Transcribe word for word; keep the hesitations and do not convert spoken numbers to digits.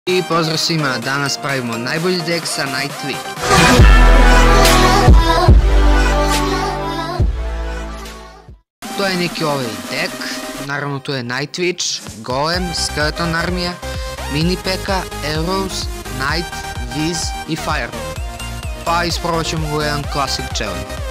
I pozdrav svima, danas pravimo najbolji dek sa Nightwitch. To je neki ovaj dek, naravno tu je Nightwitch, Golem, Skeleton armija, Mini P.E.K.K.A, Arrows, Knight, Viz i Fireball. Pa isprobat ćemo u jedan classic challenge.